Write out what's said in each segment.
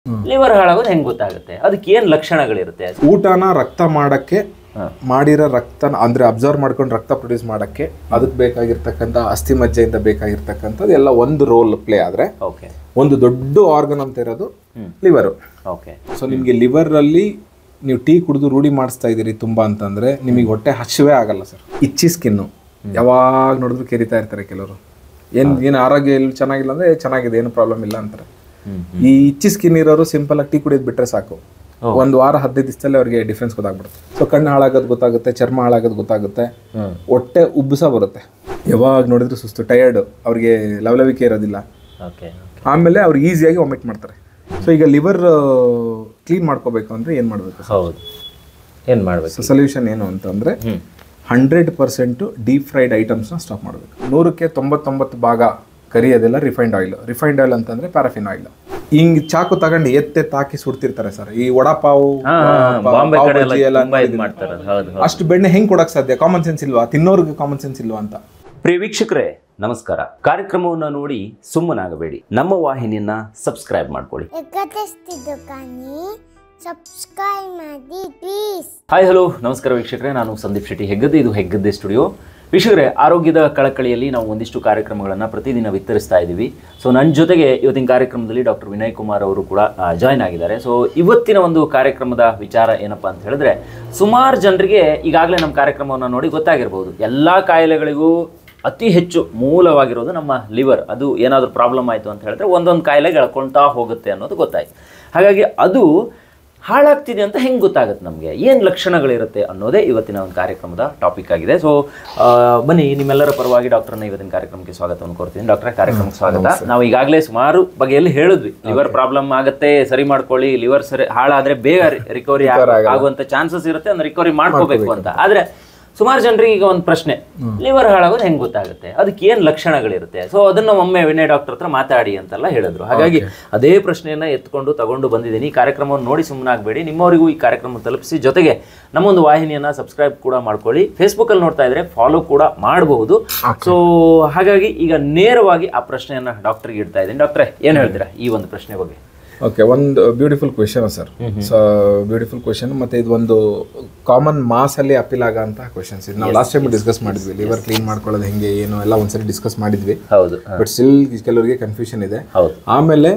Liver ಹಾಳಾಗೋದು ಹೆಂಗೆ ಗೊತ್ತಾಗುತ್ತೆ? ಅದಕ್ಕೆ ಏನು ಲಕ್ಷಣಗಳಿರುತ್ತೆ? ಊಟನ ರಕ್ತ ಮಾಡಕ್ಕೆ ಮಾಡಿರೋ ರಕ್ತ ಅಂದ್ರೆ ಅಬ್ಸರ್ವ್ ಮಾಡ್ಕೊಂಡು ರಕ್ತ ಪ್ರೊಡ್ಯೂಸ್ ಮಾಡಕ್ಕೆ ಅದಕ್ಕೆ ಬೇಕಾಗಿರ್ತಕ್ಕಂಥ ಅಸ್ಥಿ ಮಜ್ಜೆಯಿಂದ ಬೇಕಾಗಿರ್ತಕ್ಕಂಥದ್ದು ಎಲ್ಲ ಒಂದು ರೋಲ್ ಪ್ಲೇ ಆದ್ರೆ ಒಂದು ದೊಡ್ಡ ಆರ್ಗನ್ ಅಂತ ಇರೋದು ಲಿವರು. ಸೊ ನಿಮ್ಗೆ ಲಿವರ್ ಅಲ್ಲಿ ನೀವು ಟೀ ಕುಡಿದು ರೂಢಿ ಮಾಡಿಸ್ತಾ ಇದೀರಿ ತುಂಬಾ ಅಂತಂದ್ರೆ ನಿಮಗೆ ಹೊಟ್ಟೆ ಹಸಿವೇ ಆಗಲ್ಲ ಸರ್. ಇಚ್ಚಿ ಸ್ಕಿನ್ನು ಯಾವಾಗ ನೋಡಿದ್ರು ಕೆರಿತಾ ಇರ್ತಾರೆ ಕೆಲವರು. ಏನು ಆರೋಗ್ಯ ಎಲ್ಲಿ ಚೆನ್ನಾಗಿಲ್ಲ ಅಂದ್ರೆ ಚೆನ್ನಾಗಿದೆ, ಏನು ಪ್ರಾಬ್ಲಮ್ ಇಲ್ಲ ಅಂತಾರೆ. ಈ ಇಚ್ಚಿ ಸ್ಕಿನ್ ಇರೋರು ಸಿಂಪಲ್ ಆಗಿ ಟೀ ಕುಡಿಯೋದು ಬಿಟ್ರೆ ಸಾಕು, ಒಂದು ವಾರ 15 ದಿವಸದಲ್ಲಿ ಅವ್ರಿಗೆ ಡಿಫ್ರೆನ್ಸ್ ಗೊತ್ತಾಗ್ಬಿಡುತ್ತೆ. ಸೊ ಕಣ್ಣು ಹಾಳಾಗೋದು ಗೊತ್ತಾಗುತ್ತೆ, ಚರ್ಮ ಹಾಳಾಗೋದು ಗೊತ್ತಾಗುತ್ತೆ, ಹೊಟ್ಟೆ ಉಬ್ಬಸ ಬರುತ್ತೆ, ಯಾವಾಗ ನೋಡಿದ್ರು ಸುಸ್ತು, ಟಯರ್ಡ್, ಅವ್ರಿಗೆ ಲವಲವಿಕೆ ಇರೋದಿಲ್ಲ, ಆಮೇಲೆ ಅವ್ರು ಈಸಿಯಾಗಿ ವಾಮಿಟ್ ಮಾಡ್ತಾರೆ. ಸೊ ಈಗ ಲಿವರ್ ಕ್ಲೀನ್ ಮಾಡ್ಕೋಬೇಕು ಅಂದ್ರೆ ಏನ್ ಮಾಡ್ಬೇಕು? ಏನು ಮಾಡಬೇಕು? ಸೊಲ್ಯೂಷನ್ ಏನು ಅಂತಂದ್ರೆ 100% ಡೀಪ್ ಫ್ರೈಡ್ ಐಟಮ್ಸ್ನ ಸ್ಟಾಪ್ ಮಾಡಬೇಕು. 100ಕ್ಕೆ 99 ಭಾಗ ಕರಿಯೋದೆಲ್ಲ ರಿಫೈನ್ಡ್ ಆಯಿಲ್. ರಿಫೈನ್ಡ್ ಆಯಿಲ್ ಅಂತಂದ್ರೆ ಪ್ಯಾರಾಫಿನ್ ಆಯಿಲ್. ಹಿಂಗ್ ಚಾಕು ತಗೊಂಡು ಎತ್ತೆ ತಾಕಿ ಸುಡ್ತಿರ್ತಾರೆ ಸರ್. ಈ ವಡಾಪಾವು ಅಷ್ಟು ಬೆಣ್ಣೆ ಹೆಂಗ್ ಕೊಡಕ್ ಸಾಧ್ಯ? ಕಾಮನ್ ಸೆನ್ಸ್ ಇಲ್ವಾ? ತಿನ್ನೋರ್ಗೆ ಕಾಮನ್ ಸೆನ್ಸ್ ಇಲ್ವಾ ಅಂತ. ಪ್ರಿಯ ವೀಕ್ಷಕರೇ ನಮಸ್ಕಾರ. ಕಾರ್ಯಕ್ರಮವನ್ನು ನೋಡಿ ಸುಮ್ಮನಾಗಬೇಡಿ, ನಮ್ಮ ವಾಹಿನಿಯನ್ನ ಸಬ್ಸ್ಕ್ರೈಬ್ ಮಾಡ್ಕೊಳ್ಳಿ. ಹಾಯ್ ಹಲೋ ನಮಸ್ಕಾರ ವೀಕ್ಷಕರೇ, ನಾನು ಸಂದೀಪ್ ಶೆಟ್ಟಿ ಹೆಗ್ಗದ್ದೆ. ಇದು ಹೆಗ್ಗದ್ದೆ ಸ್ಟುಡಿಯೋ. ವೀಕ್ಷಕರೇ, ಆರೋಗ್ಯದ ಕಳಕಳಿಯಲ್ಲಿ ನಾವು ಒಂದಿಷ್ಟು ಕಾರ್ಯಕ್ರಮಗಳನ್ನು ಪ್ರತಿದಿನ ವಿತರಿಸ್ತಾ ಇದ್ದೀವಿ. ಸೊ ನನ್ನ ಜೊತೆಗೆ ಇವತ್ತಿನ ಕಾರ್ಯಕ್ರಮದಲ್ಲಿ ಡಾಕ್ಟರ್ ವಿನಯ್ ಕುಮಾರ್ ಅವರು ಕೂಡ ಜಾಯ್ನ್ ಆಗಿದ್ದಾರೆ. ಸೊ ಇವತ್ತಿನ ಒಂದು ಕಾರ್ಯಕ್ರಮದ ವಿಚಾರ ಏನಪ್ಪ ಅಂತ ಹೇಳಿದ್ರೆ, ಸುಮಾರು ಜನರಿಗೆ ಈಗಾಗಲೇ ನಮ್ಮ ಕಾರ್ಯಕ್ರಮವನ್ನು ನೋಡಿ ಗೊತ್ತಾಗಿರ್ಬೋದು, ಎಲ್ಲ ಕಾಯಿಲೆಗಳಿಗೂ ಅತಿ ಹೆಚ್ಚು ಮೂಲವಾಗಿರೋದು ನಮ್ಮ ಲಿವರ್. ಅದು ಏನಾದರೂ ಪ್ರಾಬ್ಲಮ್ ಆಯಿತು ಅಂತ ಹೇಳಿದ್ರೆ ಒಂದೊಂದು ಕಾಯಿಲೆಗೆ ಎಳ್ಕೊಳ್ತಾ ಹೋಗುತ್ತೆ ಅನ್ನೋದು ಗೊತ್ತಾಯ್ತು. ಹಾಗಾಗಿ ಅದು ಹಾಳಾಗ್ತಿದೆ ಅಂತ ಹೆಂಗೆ ಗೊತ್ತಾಗುತ್ತೆ, ನಮಗೆ ಏನು ಲಕ್ಷಣಗಳಿರುತ್ತೆ ಅನ್ನೋದೇ ಇವತ್ತಿನ ಒಂದು ಕಾರ್ಯಕ್ರಮದ ಟಾಪಿಕ್ ಆಗಿದೆ. ಸೊ ಬನ್ನಿ, ನಿಮ್ಮೆಲ್ಲರ ಪರವಾಗಿ ಡಾಕ್ಟರ್ನ ಇವತ್ತಿನ ಕಾರ್ಯಕ್ರಮಕ್ಕೆ ಸ್ವಾಗತವನ್ನು ಕೋರ್ತೀನಿ. ಡಾಕ್ಟರ್, ಕಾರ್ಯಕ್ರಮಕ್ಕೆ ಸ್ವಾಗತ. ನಾವು ಈಗಾಗಲೇ ಸುಮಾರು ಬಗೆಯಲ್ಲಿ ಹೇಳಿದ್ವಿ, ಲಿವರ್ ಪ್ರಾಬ್ಲಮ್ ಆಗುತ್ತೆ, ಸರಿ ಮಾಡ್ಕೊಳ್ಳಿ, ಲಿವರ್ ಸರಿ ಹಾಳಾದರೆ ಬೇಗ ರಿಕವರಿ ಆಗುವಂಥ ಚಾನ್ಸಸ್ ಇರುತ್ತೆ, ಒಂದು ರಿಕವರಿ ಮಾಡ್ಕೋಬೇಕು ಅಂತ. ಆದರೆ ಸುಮಾರು ಜನರಿಗೆ ಈಗ ಒಂದು ಪ್ರಶ್ನೆ, ಲಿವರ್ ಹಾಳಾಗೋದು ಹೆಂಗೆ ಗೊತ್ತಾಗುತ್ತೆ? ಅದಕ್ಕೆ ಏನು ಲಕ್ಷಣಗಳಿರುತ್ತೆ? ಸೊ ಅದನ್ನು ಒಮ್ಮೆ ವಿನಯ್ ಡಾಕ್ಟರ್ ಹತ್ರ ಮಾತಾಡಿ ಅಂತೆಲ್ಲ ಹೇಳಿದ್ರು. ಹಾಗಾಗಿ ಅದೇ ಪ್ರಶ್ನೆಯನ್ನ ಎತ್ಕೊಂಡು ತಗೊಂಡು ಬಂದಿದ್ದೀನಿ. ಈ ಕಾರ್ಯಕ್ರಮವನ್ನು ನೋಡಿ ಸುಮ್ಮನಾಗಬೇಡಿ, ನಿಮ್ಮವರಿಗೂ ಈ ಕಾರ್ಯಕ್ರಮ ತಲುಪಿಸಿ, ಜೊತೆಗೆ ನಮ್ಮೊಂದು ವಾಹಿನಿಯನ್ನ ಸಬ್ಸ್ಕ್ರೈಬ್ ಕೂಡ ಮಾಡ್ಕೊಳ್ಳಿ. ಫೇಸ್ಬುಕ್ಕಲ್ಲಿ ನೋಡ್ತಾ ಇದ್ರೆ ಫಾಲೋ ಕೂಡ ಮಾಡಬಹುದು. ಸೊ ಹಾಗಾಗಿ ಈಗ ನೇರವಾಗಿ ಆ ಪ್ರಶ್ನೆಯನ್ನ ಡಾಕ್ಟರ್ಗೆ ಇಡ್ತಾ ಇದ್ದೀನಿ. ಡಾಕ್ಟ್ರೆ, ಏನು ಹೇಳ್ತೀರಾ ಈ ಒಂದು ಪ್ರಶ್ನೆ ಬಗ್ಗೆ? ಓಕೆ, ಒಂದು beautiful question sir. So beautiful question, ಮತ್ತೆ ಇದು ಒಂದು ಕಾಮನ್ ಮಾಸ್ ಅಲ್ಲಿ ಅಪೀಲ್ ಆಗಂತ ಕ್ವೆಶನ್ಸ್. ಇದು ನಾವು ಲಾಸ್ಟ್ ಟೈಮ್ ಡಿಸ್ಕಸ್ ಮಾಡಿದ್ವಿ, ಲಿವರ್ ಕ್ಲೀನ್ ಮಾಡ್ಕೊಳ್ಳೋದು ಹೆಂಗೆ ಏನು ಎಲ್ಲ ಒಂದ್ಸರಿ ಡಿಸ್ಕಸ್ ಮಾಡಿದ್ವಿ. ಬಟ್ ಸ್ಟಿಲ್ ಕೆಲವರಿಗೆ ಕನ್ಫ್ಯೂಷನ್ ಇದೆ. ಆಮೇಲೆ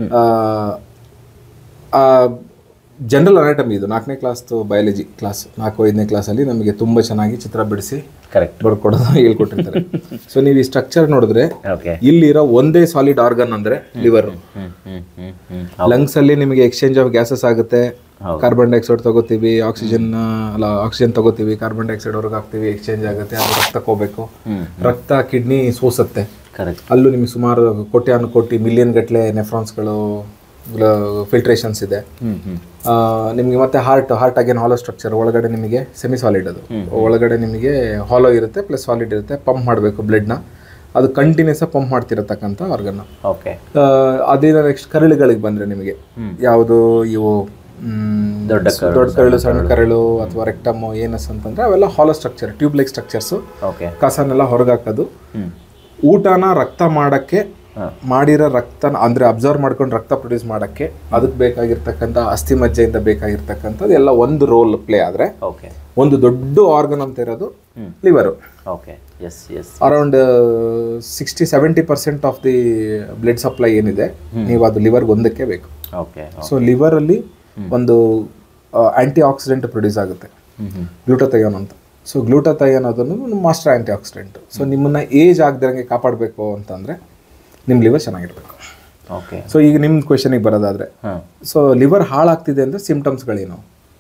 ಜನರಲ್ ಅನಾಟಮಿ, ಇದು 4ನೇ ಕ್ಲಾಸ್ ಬಯಾಲಜಿ ಕ್ಲಾಸ್, 4-5ನೇ ಕ್ಲಾಸಲ್ಲಿ ನಮಗೆ ತುಂಬ ಚೆನ್ನಾಗಿ ಚಿತ್ರ ಬಿಡಿಸಿ ಬರ್ಕೊಡೋದು ಹೇಳ್ಕೊಟ್ಟಿರ್ತಾರೆ. ಸೊ ನೀವು ಈ ಸ್ಟ್ರಕ್ಚರ್ ನೋಡಿದ್ರೆ ಇಲ್ಲಿರೋ ಒಂದೇ ಸಾಲಿಡ್ ಆರ್ಗನ್ ಅಂದ್ರೆ ಲಿವರ್. ಲಂಗ್ಸ್ ಅಲ್ಲಿ ನಿಮಗೆ ಎಕ್ಸ್ಚೇಂಜ್ ಆಫ್ ಗ್ಯಾಸಸ್ ಆಗುತ್ತೆ. ಕಾರ್ಬನ್ ಡೈಆಕ್ಸೈಡ್ ತಗೋತೀವಿ, ಆಕ್ಸಿಜನ್ ತಗೋತೀವಿ, ಕಾರ್ಬನ್ ಡೈಆಕ್ಸೈಡ್ ಹೊರಗೆ ಹಾಕ್ತೀವಿ, ಎಕ್ಸ್ಚೇಂಜ್ ಆಗುತ್ತೆ, ಅದು ರಕ್ತಕ್ಕೆ ಹೋಗ್ಬೇಕು. ರಕ್ತ ಕಿಡ್ನಿ ಸೋಸುತ್ತೆ. ಅಲ್ಲೂ ನಿಮಗೆ ಸುಮಾರು ಕೋಟಿ ಮಿಲಿಯನ್ ಗಟ್ಟಲೆ ನೆಫ್ರಾನ್ಸ್ಗಳು, ಫಿಲ್ಟ್ರೇಷನ್ಸ್ ಇದೆ. ನಿಮಗೆ ಮತ್ತೆ ಹಾರ್ಟ್ ಅಗೇನ್ ಹಾಲೋ ಸ್ಟ್ರಕ್ಚರ್, ಒಳಗಡೆ ನಿಮಗೆ ಸೆಮಿ ಸಾಲಿಡ್, ಅದು ಒಳಗಡೆ ನಿಮಗೆ ಹಾಲೋ ಇರುತ್ತೆ ಪ್ಲಸ್ ಸಾಲಿಡ್ ಇರುತ್ತೆ. ಪಂಪ್ ಮಾಡಬೇಕು ಬ್ಲಡ್ನ, ಅದು ಕಂಟಿನ್ಯೂಸ್ ಪಂಪ್ ಮಾಡ್ತಿರತಕ್ಕಂಥ ಆರ್ಗನ್. ಅದೇ ನೆಕ್ಸ್ಟ್ ಕರಳುಗಳಿಗೆ ಬಂದ್ರೆ ನಿಮಗೆ ಯಾವುದು ಇವು ದೊಡ್ಡ ಕರಳು, ಸಣ್ಣ ಕರಳು ಅಥವಾ ರೆಕ್ಟಮ್, ಏನಸ್ ಅಂತಂದ್ರೆ ಅವೆಲ್ಲ hollow structure, tube like structures. ಕಸನೆಲ್ಲ ಹೊರಗೆ ಹಾಕೋದು. ಊಟನ ರಕ್ತ ಮಾಡಕ್ಕೆ ಮಾಡಿರೋ ರಕ್ತ ಅಂದ್ರೆ ಅಬ್ಸರ್ವ್ ಮಾಡ್ಕೊಂಡು ರಕ್ತ ಪ್ರೊಡ್ಯೂಸ್ ಮಾಡಕ್ಕೆ ಅದಕ್ಕೆ ಬೇಕಾಗಿರ್ತಕ್ಕಂಥ ಅಸ್ಥಿ ಮಜ್ಜೆಯಿಂದ ಬೇಕಾಗಿರ್ತಕ್ಕಂಥದ್ದು ಎಲ್ಲ ಒಂದು ರೋಲ್ ಪ್ಲೇ ಆದ್ರೆ ಒಂದು ದೊಡ್ಡ ಆರ್ಗನ್ ಅಂತ ಇರೋದು liver. Around 60-70% of the blood supply ಏನಿದೆ, ನೀವು ಅದು ಲಿವರ್ಗೆ ಒಂದಕ್ಕೆ ಬೇಕು. ಸೊ ಲಿವರ್ ಅಲ್ಲಿ ಒಂದು ಆಂಟಿ ಆಕ್ಸಿಡೆಂಟ್ ಪ್ರೊಡ್ಯೂಸ್ ಆಗುತ್ತೆ, ಗ್ಲೂಟಾಥಯೋನ್ ಅಂತ. ಸೊ ಗ್ಲೂಟಾಥಯೋನ್ ಅದನ್ನು ಮಾಸ್ಟರ್ ಆಂಟಿ ಆಕ್ಸಿಡೆಂಟ್. ಸೊ ನಿಮ್ಮನ್ನ ಏಜ್ ಆಗದಂಗೆ ಕಾಪಾಡಬೇಕು ಅಂತಂದ್ರೆ ನಿಮ್ಮ ಲಿವರ್ ಚೆನ್ನಾಗಿರ್ಬೇಕು. ಸೊ ಈಗ ನಿಮ್ಮ ಕ್ವೆಶನಿಗೆ ಬರೋದಾದ್ರೆ, ಸೊ ಲಿವರ್ ಹಾಳಾಗ್ತಿದೆ ಅಂದ್ರೆ ಸಿಂಪ್ಟಮ್ಸ್ಗಳೇನು?